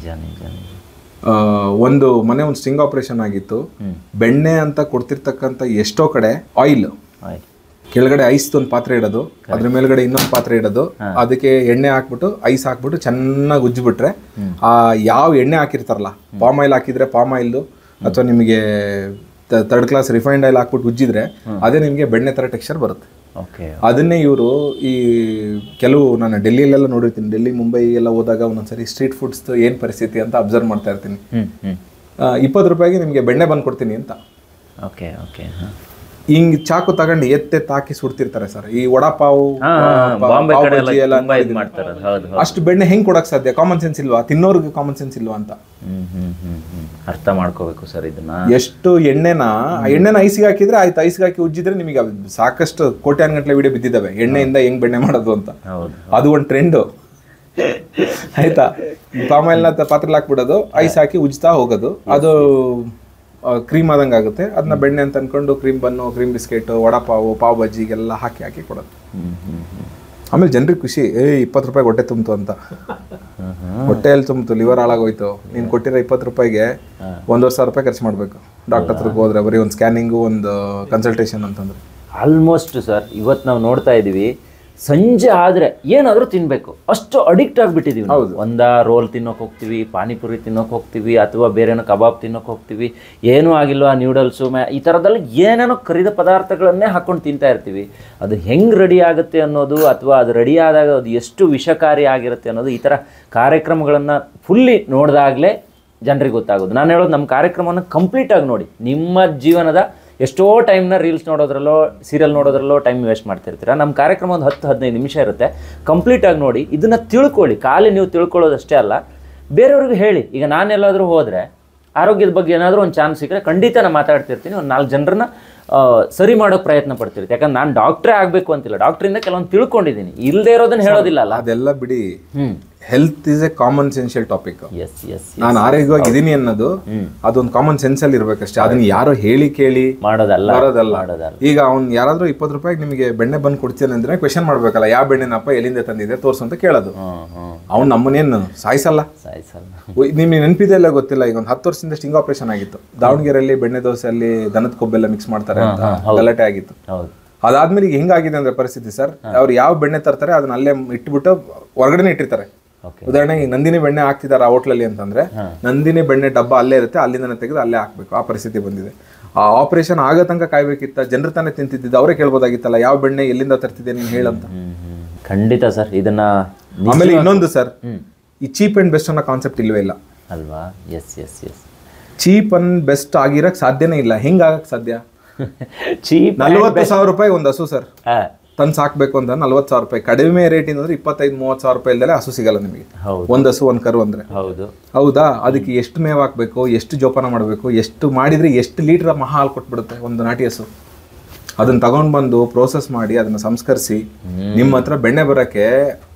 ಒಂದು ಸ್ಟಿಂಗ್ ಆಪರೇಷನ್ ಆಗಿತ್ತು. ಬೆಣ್ಣೆ ಅಂತ ಕೊಡ್ತಿರ್ತಕ್ಕಂಥ ಎಷ್ಟೋ ಕಡೆ ಆಯಿಲ್ ಕೆಳಗಡೆ ಐಸ್ ಒಂದು ಪಾತ್ರೆ ಇಡೋದು, ಅದ್ರ ಮೇಲ್ಗಡೆ ಇನ್ನೊಂದು ಪಾತ್ರೆ ಇಡೋದು, ಅದಕ್ಕೆ ಎಣ್ಣೆ ಹಾಕ್ಬಿಟ್ಟು ಐಸ್ ಹಾಕ್ಬಿಟ್ಟು ಚೆನ್ನಾಗಿ ಉಜ್ಜಿಬಿಟ್ರೆ ಆ ಯಾವ ಎಣ್ಣೆ ಹಾಕಿರ್ತಾರಲ್ಲ, ಪಾಮ್ ಆಯಿಲ್ ಹಾಕಿದ್ರೆ ಪಾಮ್ ಆಯಿಲ್ ಅಥವಾ ನಿಮಗೆ 3rd ಕ್ಲಾಸ್ ರಿಫೈನ್ಡ್ ಆಯಿಲ್ ಹಾಕ್ಬಿಟ್ಟು ಉಜ್ಜಿದ್ರೆ ಅದೇ ನಿಮಗೆ ಬೆಣ್ಣೆ ಥರ ಟೆಕ್ಸ್ಚರ್ ಬರುತ್ತೆ. ಅದನ್ನೇ ಇವರು ಈ ಕೆಲವು ನಾನು ಡೆಲ್ಲಿಯಲ್ಲೆಲ್ಲ ನೋಡಿರ್ತೀನಿ, ಡೆಲ್ಲಿ ಮುಂಬೈ ಎಲ್ಲ ಹೋದಾಗ ಒಂದೊಂದ್ಸರಿ ಸ್ಟ್ರೀಟ್ ಫುಡ್ಸ್ ಏನು ಪರಿಸ್ಥಿತಿ ಅಂತ ಅಬ್ಸರ್ವ್ ಮಾಡ್ತಾ ಇರ್ತೀನಿ. 20 ರೂಪಾಯಿಗೆ ನಿಮಗೆ ಬೆಣ್ಣೆ ಬಂದು ಕೊಡ್ತೀನಿ ಅಂತ. ಹಿಂಗ್ ಚಾಕು ತಗೊಂಡು ಎತ್ತೆತ್ತು ಹಾಕಿ ಸುಡ್ತಿರ್ತಾರೆ ಸರ್. ಈ ವಡಾಪಾವು ಬಾಂಬೆ ಕಡೆ ಎಲ್ಲ ತುಂಬಾ ಇದ್ ಮಾಡ್ತಾರೆ. ಹೌದು, ಅಷ್ಟು ಬೆಣ್ಣೆ ಹೆಂಗ್ ಕೊಡಕ್ ಸಾಧ್ಯ? ಕಾಮನ್ ಸೆನ್ಸ್ ಇಲ್ವಾ? ತಿನ್ನೋರ್ಗೆ ಕಾಮನ್ ಸೆನ್ಸ್ ಇಲ್ವಾ ಅಂತ ಅರ್ಥ ಮಾಡ್ಕೋಬೇಕು ಸರ್ ಇದನ್ನ. ಎಷ್ಟು ಎಣ್ಣೆನ ಐಸಿಗೆ ಹಾಕಿದ್ರೆ ಆಯ್ತು, ಐಸಿಗೆ ಹಾಕಿ ಉಜ್ಜಿದ್ರೆ ನಿಮಗೆ ಸಾಕಷ್ಟು ಕೋಟ್ಯಾನುಗಟ್ಟಲೆ ವಿಡಿಯೋ ಬಿದ್ದಿದ್ದಾವೆ ಎಣ್ಣೆಯಿಂದ ಹೆಂಗ್ ಬೆಣ್ಣೆ ಮಾಡೋದು ಅಂತ. ಅದು ಒಂದು ಟ್ರೆಂಡ್ ಆಯ್ತಾ. ಪಾಮಾಯಿಲ್ನ ಪಾತ್ರೆಲಿ ಹಾಕ್ಬಿಡೋದು, ಐಸ್ ಹಾಕಿ ಉಜ್ತಾ ಹೋಗೋದು, ಅದು ಕ್ರೀಮ್ ಆದಂಗೆ ಆಗುತ್ತೆ. ಅದನ್ನ ಬೆಣ್ಣೆ ಅಂತ ಅನ್ಕೊಂಡು cream bun, cream biscuit, vada pav, pav ಬಜ್ಜಿಗೆಲ್ಲ ಹಾಕಿ ಕೊಡೋದು. ಆಮೇಲೆ ಜನರಿಗೆ ಖುಷಿ, 20 ರೂಪಾಯಿ ಹೊಟ್ಟೆ ತುಂಬಿತು ಅಂತ. ಹೊಟ್ಟೆಯಲ್ಲಿ ತುಂಬಿತು, ಲಿವರ್ ಹಾಳಾಗೋಯ್ತು, ನೀನು ಕೊಟ್ಟಿರೋ 20 ರೂಪಾಯಿಗೆ 1,500 ರೂಪಾಯಿ ಖರ್ಚು ಮಾಡಬೇಕು ಡಾಕ್ಟರ್ ಹತ್ರಕ್ಕೆ ಹೋದ್ರೆ, ಬರೀ ಒಂದು ಸ್ಕ್ಯಾನಿಂಗು ಒಂದು ಕನ್ಸಲ್ಟೇಷನ್ ಅಂತಂದ್ರೆ. ಆಲ್ಮೋಸ್ಟ್ ಸರ್ ಇವತ್ತು ನಾವು ನೋಡ್ತಾ ಇದ್ದೀವಿ, ಸಂಜೆ ಆದರೆ ಏನಾದರೂ ತಿನ್ನಬೇಕು, ಅಷ್ಟು ಅಡಿಕ್ಟ್ ಆಗಿಬಿಟ್ಟಿದ್ದೀವಿ. ಒಂದಾ ರೋಲ್ ತಿನ್ನೋಕೆ ಹೋಗ್ತೀವಿ, ಪಾನಿಪುರಿ ತಿನ್ನೋಕೆ ಹೋಗ್ತೀವಿ, ಅಥವಾ ಬೇರೆನೋ ಕಬಾಬ್ ತಿನ್ನೋಕೆ ಹೋಗ್ತೀವಿ, ಏನೂ ಆಗಿಲ್ವಾ ನ್ಯೂಡಲ್ಸು ಈ ಥರದ್ದೆಲ್ಲ ಏನೇನೋ ಕರಿದ ಪದಾರ್ಥಗಳನ್ನೇ ಹಾಕ್ಕೊಂಡು ತಿಂತಾ ಇರ್ತೀವಿ. ಅದು ಹೆಂಗೆ ರೆಡಿ ಆಗುತ್ತೆ ಅನ್ನೋದು, ಅಥವಾ ಅದು ರೆಡಿ ಆದಾಗ ಅದು ಎಷ್ಟು ವಿಷಕಾರಿ ಆಗಿರುತ್ತೆ ಅನ್ನೋದು ಈ ಥರ ಕಾರ್ಯಕ್ರಮಗಳನ್ನು ಫುಲ್ಲಿ ನೋಡಿದಾಗಲೇ ಜನರಿಗೆ ಗೊತ್ತಾಗೋದು. ನಾನು ಹೇಳೋದು, ನಮ್ಮ ಕಾರ್ಯಕ್ರಮವನ್ನು ಕಂಪ್ಲೀಟಾಗಿ ನೋಡಿ. ನಿಮ್ಮ ಜೀವನದ ಎಷ್ಟೋ ಟೈಮ್ನ ರೀಲ್ಸ್ ನೋಡೋದ್ರಲ್ಲೋ ಸೀರಿಯಲ್ ನೋಡೋದ್ರಲ್ಲೋ ಟೈಮ್ ವೇಸ್ಟ್ ಮಾಡ್ತಿರ್ತೀರ. ನಮ್ಮ ಕಾರ್ಯಕ್ರಮ ಒಂದು 10-15 ನಿಮಿಷ ಇರುತ್ತೆ, ಕಂಪ್ಲೀಟಾಗಿ ನೋಡಿ, ಇದನ್ನು ತಿಳ್ಕೊಳ್ಳಿ. ಖಾಲಿ ನೀವು ತಿಳ್ಕೊಳ್ಳೋದಷ್ಟೇ ಅಲ್ಲ, ಬೇರೆಯವ್ರಿಗೆ ಹೇಳಿ. ಈಗ ನಾನೆಲ್ಲಾದರೂ ಹೋದರೆ ಆರೋಗ್ಯದ ಬಗ್ಗೆ ಏನಾದರೂ ಒಂದು ಚಾನ್ಸ್ ಸಿಕ್ಕರೆ ಖಂಡಿತ ನಾನು ಮಾತಾಡ್ತಿರ್ತೀನಿ, ಒಂದು 4 ಜನರನ್ನ ಸರಿ ಮಾಡೋಕ್ಕೆ ಪ್ರಯತ್ನ ಪಡ್ತಿರ್ತೀನಿ. ಯಾಕಂದ್ರೆ ನಾನು ಡಾಕ್ಟ್ರೇ ಆಗಬೇಕು ಅಂತಿಲ್ಲ, ಡಾಕ್ಟ್ರಿಂದ ಕೆಲವೊಂದು ತಿಳ್ಕೊಂಡಿದ್ದೀನಿ, ಇಲ್ಲದೆ ಇರೋದನ್ನ ಹೇಳೋದಿಲ್ಲ ಅಲ್ಲ. ಅದೆಲ್ಲ ಬಿಡಿ, health is a common essential topic. ನಾನು ಆರೋಗ್ಯವಾಗಿ ಇದೀನಿ ಅನ್ನೋದು ಅದೊಂದು ಕಾಮನ್ ಸೆನ್ಸ್ ಅಲ್ಲಿ ಇರ್ಬೇಕಷ್ಟೇ. ಅದನ್ನ ಯಾರೋ ಹೇಳಿ ಕೇಳಿ ಮಾಡೋದಲ್ಲ. ಈಗ ಅವ್ನು ಯಾರಾದ್ರೂ 20 ರೂಪಾಯಿಗೆ ನಿಮಗೆ ಬೆಣ್ಣೆ ಬಂದು ಕೊಡ್ತೀನಿ ಅಂದ್ರೆ ಕ್ವೆಶನ್ ಮಾಡ್ಬೇಕಲ್ಲ, ಯಾವ ಬೆಣ್ಣೆನಪ್ಪ, ಎಲ್ಲಿಂದ ತಂದಿದೆ ತೋರ್ಸು ಅಂತ ಕೇಳೋದು. ಅವ್ನು ನಮ್ಮನೇನು ಸಾಯಿಸಲ್ಲ. ನಿಮ್ಗೆ ನೆನಪಿದೆ ಇಲ್ಲ ಗೊತ್ತಿಲ್ಲ, ಈಗ ಒಂದು 10 ವರ್ಷದಿಂದ ಸ್ಟಿಂಗ್ ಆಪರೇಷನ್ ಆಗಿತ್ತು ದಾವಣಗೆರೆಯಲ್ಲಿ. ಬೆಣ್ಣೆ ದೋಸೆಯಲ್ಲಿ ದನದ ಕೊಬ್ಬೆಲ್ಲ ಮಿಕ್ಸ್ ಮಾಡ್ತಾರೆ ಅಂತ ಗಲಾಟೆ ಆಗಿತ್ತು. ಅದಾದ್ಮೇಲೆ ಈಗ ಹೆಂಗಾಗಿದೆ ಅಂದ್ರೆ ಪರಿಸ್ಥಿತಿ ಸರ್, ಅವ್ರು ಯಾವ ಬೆಣ್ಣೆ ತರ್ತಾರೆ ಅದನ್ನ ಅಲ್ಲೇ ಇಟ್ಬಿಟ್ಟು ಹೊರಗಡೆ ಇಟ್ಟಿರ್ತಾರೆ. ಉದಾಹರಣೆಗೆ ನಂದಿನಿ ಬೆಣ್ಣೆ ಹಾಕ್ತಿದ್ದಾರೆ ಆ ಹೋಟ್ಲಲ್ಲಿ ಅಂತಂದ್ರೆ, ನಂದಿನಿ ಬೆಣ್ಣೆ ಡಬ್ಬ ಅಲ್ಲೇ ಇರುತ್ತೆ, ಅಲ್ಲಿಂದನೇ ತೆಗೆದು ಅಲ್ಲೇ ಹಾಕ್ಬೇಕು. ಆ ಪರಿಸ್ಥಿತಿ ಬಂದಿದೆ. ಆ ಆಪರೇಷನ್ ಆಗೋ ತನಕ ಕಾಯ್ಬೇಕಿತ್ತ, ಜನರು ತಾನೇ ತಿಂತಿದ್ದಿದ್ದು, ಅವರೇ ಕೇಳ್ಬೋದಾಗಿತ್ತಲ್ಲ ಯಾವ ಬೆಣ್ಣೆ ಎಲ್ಲಿಂದ ತರ್ತಿದ್ದೆ ನೀನು ಹೇಳಂತ. ಖಂಡಿತ ಸರ್ ಇದನ್ನ. ಆಮೇಲೆ ಇನ್ನೊಂದು ಸರ್, ಈ ಚೀಪ್ ಅಂಡ್ ಬೆಸ್ಟ್ ಅನ್ನೋ ಕಾನ್ಸೆಪ್ಟ್ ಇಲ್ವೇ ಇಲ್ಲ ಅಲ್ವಾ? ಚೀಪ್ ಅಂಡ್ ಬೆಸ್ಟ್ ಆಗಿರಕ್ ಸಾಧ್ಯನೇ ಇಲ್ಲ. ಹೆಂಗಾಗಕ್ ಸಾಧ್ಯ? ಚೀಪ್ 40,000 ರೂಪಾಯಿ ಒಂದು ಹಸು ಸರ್ ತಂದು ಸಾಕ್ಬೇಕು ಅಂತ 40,000 ರೂಪಾಯಿ. ಕಡಿಮೆ ರೇಟಿಂದ ಅಂದ್ರೆ 25-30,000 ರೂಪಾಯಿ ಇಲ್ದಲೆ ಹಸು ಸಿಗಲ್ಲ ನಿಮಗೆ. ಒಂದ್ ಹಸು ಒಂದ್ ಕರು ಅಂದ್ರೆ. ಹೌದಾ? ಅದಕ್ಕೆ ಎಷ್ಟು ಮೇವ್ ಹಾಕ್ಬೇಕು, ಎಷ್ಟು ಜೋಪಾನ ಮಾಡಬೇಕು, ಎಷ್ಟು ಮಾಡಿದ್ರೆ ಎಷ್ಟು ಲೀಟರ್ ಮಹಾ ಹಾಲು ಕೊಟ್ಬಿಡುತ್ತೆ ಒಂದು ನಾಟಿ ಹಸು. ಅದನ್ನ ತಗೊಂಡ್ ಬಂದು ಪ್ರೋಸೆಸ್ ಮಾಡಿ ಅದನ್ನ ಸಂಸ್ಕರಿಸಿ ನಿಮ್ಮ ಹತ್ರ ಬೆಣ್ಣೆ ಬರಕ್ಕೆ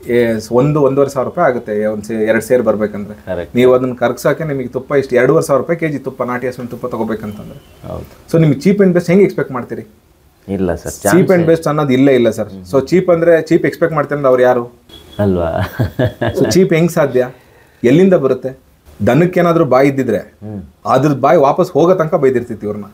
1-1.5 ರೂಪಾಯಿ ಆಗುತ್ತೆ. 2 ಸೇರ್ ಬರ್ಬೇಕಂದ್ರೆ ನೀವು ಅದನ್ನ ಕರ್ಗ್ಸಕ್ಕೆ ನಿಮಗೆ ತುಪ್ಪ ಇಷ್ಟು 2,500 ರೂಪಾಯಿ ಕೆಜಿ ತುಪ್ಪ, ನಾಟಿ ಹಸುವಿನ ತುಪ್ಪ ತಗೋಬೇಕಂತಂದ್ರೆ. ಸೊ ನಿಮ್ಗೆ ಚೀಪ್ ಅಂಡ್ ಬೆಸ್ಟ್ ಹೆಂಗೆ ಎಕ್ಸ್ಪೆಕ್ಟ್ ಮಾಡ್ತೀರಿ? ಇಲ್ಲ ಸರ್, ಚೀಪ್ ಅಂಡ್ ಬೆಸ್ಟ್ ಅನ್ನೋದು ಇಲ್ಲ ಸರ್. ಸೊ ಚೀಪ್ ಅಂದ್ರೆ ಚೀಪ್ ಎಕ್ಸ್ಪೆಕ್ಟ್ ಮಾಡ್ತಾರೆ ಅಂದ್ರೆ ಅವ್ರು ಯಾರು ಅಲ್ವಾ? ಸೊ ಚೀಪ್ ಹೆಂಗ್ ಸಾಧ್ಯ? ಎಲ್ಲಿಂದ ಬರುತ್ತೆ? ದನಕ್ಕೇನಾದ್ರೂ ಬಾಯಿ ಇದ್ದಿದ್ರೆ ಅದ್ರದ್ದು ಬಾಯಿ ವಾಪಸ್ ಹೋಗೋ ತನಕ ಬೈದಿರ್ತಿತ್ತು ಇವ್ರನ್ನ.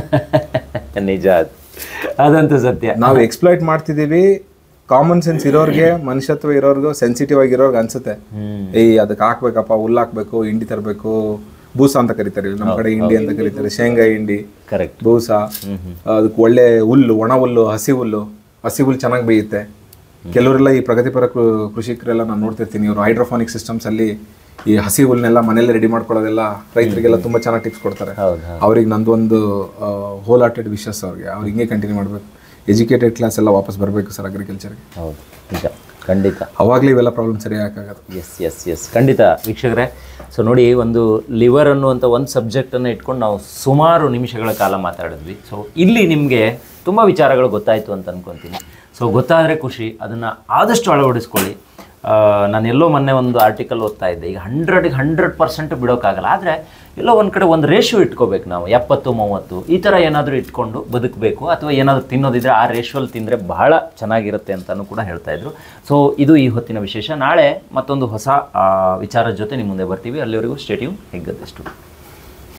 ನಿಜ, ಅದಂತೂ ಸತ್ಯ. ನಾವು ಎಕ್ಸ್ಪ್ಲೈಟ್ ಮಾಡ್ತಿದೀವಿ. ಕಾಮನ್ ಸೆನ್ಸ್ ಇರೋರ್ಗೆ, ಮನುಷ್ಯತ್ವ ಇರೋರ್ಗು, ಸೆನ್ಸಿಟಿವ್ ಆಗಿರೋರ್ಗೆ ಅನ್ಸುತ್ತೆ, ಅದಕ್ಕೆ ಹಾಕ್ಬೇಕಪ್ಪ, ಹುಲ್ಲು ಹಾಕ್ಬೇಕು, ಹಿಂಡಿ ತರಬೇಕು, ಬೂಸ ಅಂತ ಕರೀತಾರೆ ನಮ್ಮ ಕಡೆ, ಹಿಂಡಿ ಅಂತ ಕರೀತಾರೆ, ಶೇಂಗಾ ಹಿಂಡಿ, ಕರೆಕ್ಟ್, ಬೂಸ. ಅದಕ್ಕೆ ಒಳ್ಳೆ ಹುಲ್ಲು, ಒಣ ಹುಲ್ಲು, ಹಸಿ ಹುಲ್ಲು ಚೆನ್ನಾಗಿ ಬೇಯುತ್ತೆ. ಕೆಲವರೆಲ್ಲ ಈ ಪ್ರಗತಿಪರ ಕೃಷಿಕರೆಲ್ಲ ನಾನು ನೋಡ್ತಿರ್ತೀನಿ, ಇವರು ಹೈಡ್ರೋಫೋನಿಕ್ ಸಿಸ್ಟಮ್ಸ್ ಅಲ್ಲಿ ಈ ಹಸಿ ಹುಲ್ಲನ್ನೆಲ್ಲ ಮನೇಲಿ ರೆಡಿ ಮಾಡ್ಕೊಳ್ಳೋದೆಲ್ಲ ರೈತರಿಗೆಲ್ಲ ತುಂಬಾ ಚೆನ್ನಾಗಿ ಟಿಪ್ಸ್ ಕೊಡ್ತಾರೆ. ಅವ್ರಿಗೆ ನಂದೊಂದು ಹೋಲ್ ಹಾರ್ಟೆಡ್ ವಿಶಸ್ ಅವ್ರಿಗೆ ಹಿಂಗೆ ಕಂಟಿನ್ಯೂ ಮಾಡಬೇಕು. ಎಜುಕೇಟೆಡ್ ಕ್ಲಾಸ್ ಎಲ್ಲ ವಾಪಸ್ ಬರಬೇಕು ಸರ್ ಅಗ್ರಿಕಲ್ಚರ್ಗೆ. ಹೌದು, ನಿಜ, ಖಂಡಿತ. ಅವಾಗಲೇ ಇವೆಲ್ಲ ಪ್ರಾಬ್ಲಮ್ ಸರಿ ಆಗೋದು. ಎಸ್ ಖಂಡಿತ ವೀಕ್ಷಕರೇ. ಸೊ ನೋಡಿ, ಒಂದು ಲಿವರ್ ಅನ್ನುವಂಥ ಒಂದು ಸಬ್ಜೆಕ್ಟನ್ನು ಇಟ್ಕೊಂಡು ನಾವು ಸುಮಾರು ನಿಮಿಷಗಳ ಕಾಲ ಮಾತಾಡಿದ್ವಿ. ಸೊ ಇಲ್ಲಿ ನಿಮಗೆ ತುಂಬ ವಿಚಾರಗಳು ಗೊತ್ತಾಯಿತು ಅಂತ ಅಂದ್ಕೊತೀನಿ. ಸೊ ಗೊತ್ತಾದರೆ ಖುಷಿ, ಅದನ್ನು ಆದಷ್ಟು ಅಳವಡಿಸ್ಕೊಳ್ಳಿ. ನಾನು ಎಲ್ಲೋ ಮೊನ್ನೆ ಒಂದು ಆರ್ಟಿಕಲ್ ಓದ್ತಾ ಇದ್ದೆ, ಈಗ 100% ಬಿಡೋಕ್ಕಾಗಲ್ಲ, ಆದರೆ ಎಲ್ಲೋ ಒಂದು ಕಡೆ ಒಂದು ರೇಷಿಯೋ ಇಟ್ಕೋಬೇಕು ನಾವು, 70-30 ಈ ಥರ ಏನಾದರೂ ಇಟ್ಕೊಂಡು ಬದುಕಬೇಕು. ಅಥವಾ ಏನಾದರೂ ತಿನ್ನೋದಿದ್ರೆ ಆ ರೇಷಿಯೋಲ್ಲಿ ತಿಂದರೆ ಬಹಳ ಚೆನ್ನಾಗಿರುತ್ತೆ ಅಂತಲೂ ಕೂಡ ಹೇಳ್ತಾಯಿದ್ರು. ಸೊ ಇದು ಈ ಹೊತ್ತಿನ ವಿಶೇಷ. ನಾಳೆ ಮತ್ತೊಂದು ಹೊಸ ವಿಚಾರದ ಜೊತೆ ನಿಮ್ಮ ಮುಂದೆ ಬರ್ತೀವಿ. ಅಲ್ಲಿವರೆಗೂ ಸ್ಟೇ ಟ್ಯೂನ್. ಹೆಗ್ಗದ್ದೆ ಸ್ಟುಡಿಯೋ.